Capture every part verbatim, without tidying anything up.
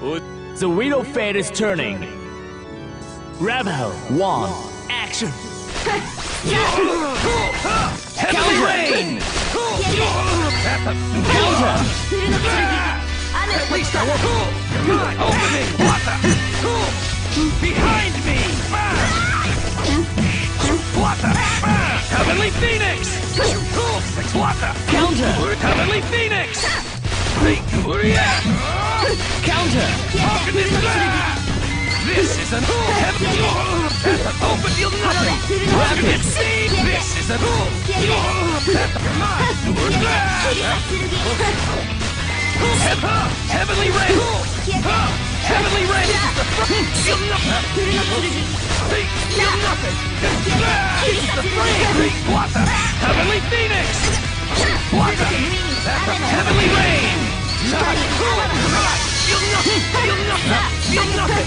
The wheel of fate is turning. Rebel one. Action. Heavenly rain. Counter. At least I won't. Good opening. What the? Behind me. What the? Heavenly Phoenix. What the? Counter. Heavenly Phoenix. Counter. How can this be? This is an heaven. Open field nothing. Rapid. See, this is an heavenly rain. Heavenly rain. Feel nothing. Feel nothing. The flame. What the? Heavenly Phoenix. What the? Heavenly rain. Feel nothing. Feel nothing. Feel nothing.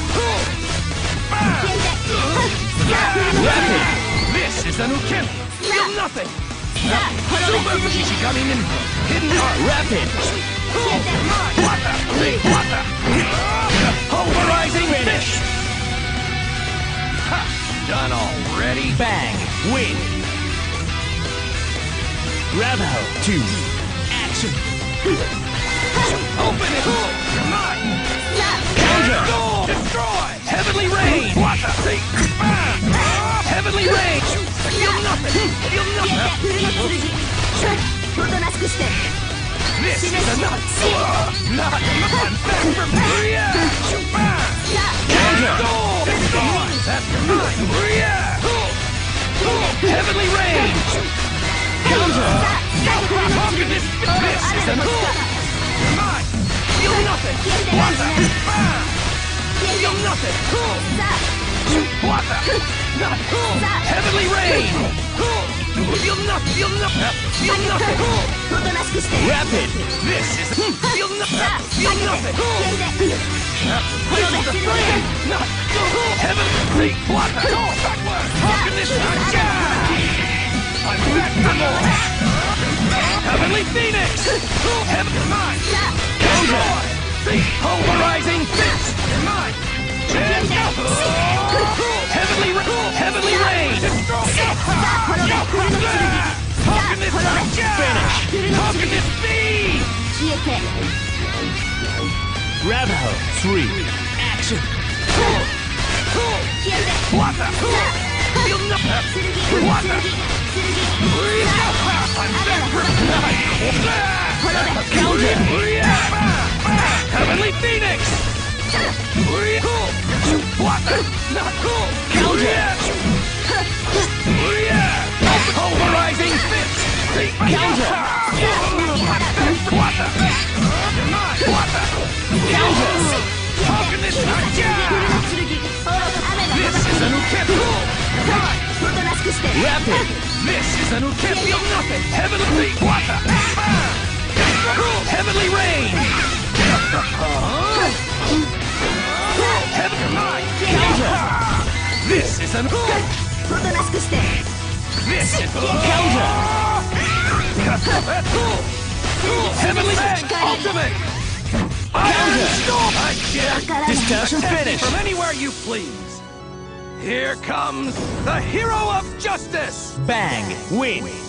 Rapid. This is a new kin. Feel nothing. Super Shigami Ninja. Hidden art. Rapid. What the? What the? Pulverizing finish. Ha! Done already. Bang. Win. Rebel two. Action. Open it. Come on. Counter. Go. Destroy. Heavenly rain. What the? Heavenly rain. Feel nothing. Feel nothing. This is a not. Not. I'm back from Maria. Counter. Go. Destroy. That's mine. Maria. Heavenly rain. Counter. How can this be? This is a come on. Feel nothing. What the? Feel nothing. What the? Not. Heavenly rain. Feel nothing. Feel nothing. Feel nothing. Rapid. This is feel nothing. Feel nothing. This is the flame. Not heavenly. What the? Backward. How can this be? I'm back for more. Heavenly Phoenix. Heaven mine. Counter. Pulverizing fist. Mine. Heavenly rain. Heavenly rain. How can this finish? How can this be? Rebel three. Action. What the? Feel nothing. What the? I'm back for Counter. Heavenly Phoenix. What the? Not cool. Counter. Pulverizing fist. Counter. What the? What the? Counter. How can this be? This is a new kid. Rapid. This is a new kid. Feel nothing. Heavenly. What the? Heavenly rain. Heavenly mind. Counter. This is a new. This is Counter. Heavenly ultimate. Counter. I can't Discussion attack me finished. from anywhere you please. Here comes the hero of justice. Bang. Win.